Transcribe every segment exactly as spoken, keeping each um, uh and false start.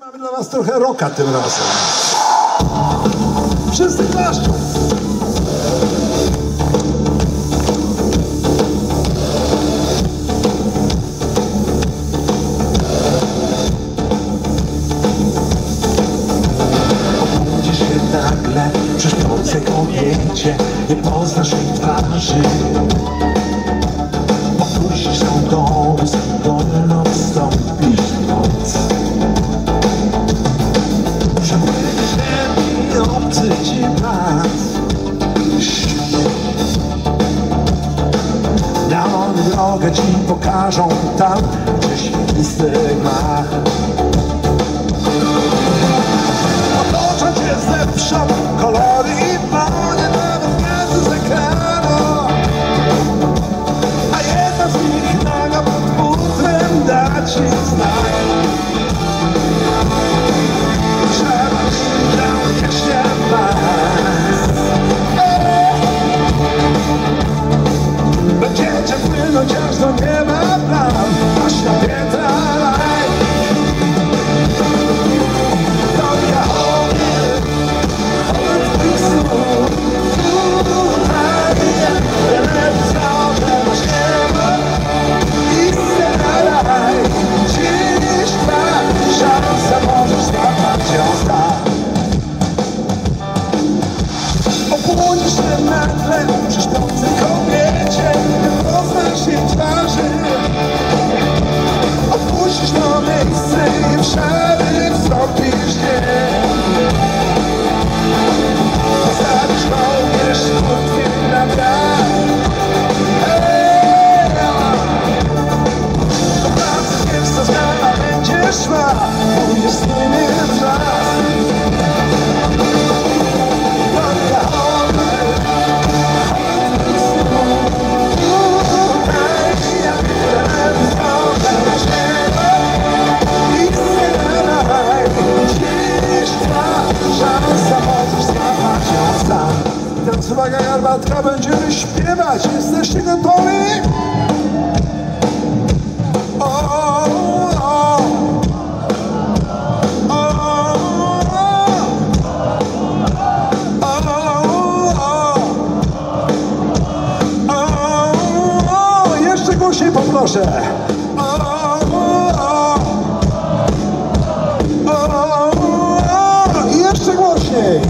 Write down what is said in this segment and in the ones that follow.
Mamy dla was trochę rocka tym razem. Wszyscy klaszczą. Obudzisz się nagle przy śpiącej kobiecie, nie poznasz jej twarzy. Opuścisz tą dom, wolno wstąpisz w noc. Przepłyniesz ziemi, obcy ci brat. Neony drogę ci pokażą tam, gdzie świetlisty gmach. Otoczą cię zewsząd kolory i płonie nawet gwiazdy z ekranu. A jedna z nich naga pod butrem da ci znak. Trzeba ci koniecznie was. Będziecie płynąć aż do nieba tam, na świecie raj. Obudzisz się nagle przy śpiącej kobiecie, nie poznasz jej twarzy. Opuścisz to miejsce i w szary wstąpisz w nie. Postawisz kołnierz krótkim na brak. Do pracy wiesz co zmiana będzie szła, pójdziesz z nimi w las. Teraz uwaga, garbatka, będziemy śpiewać. Jesteście gotowi? O, o, o. O, o, o. Jeszcze głośniej poproszę. I jeszcze głośniej.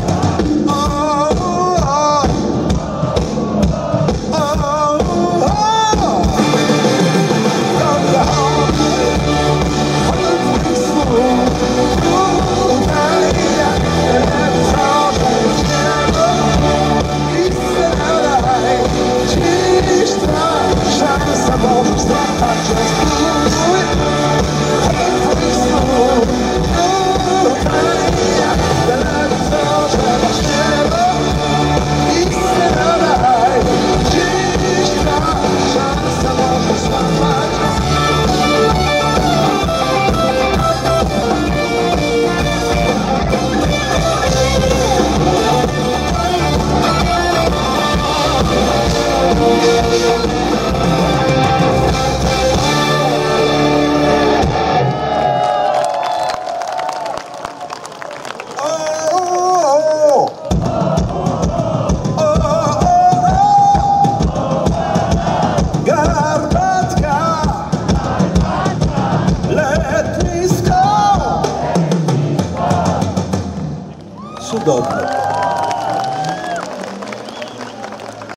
Cudowne.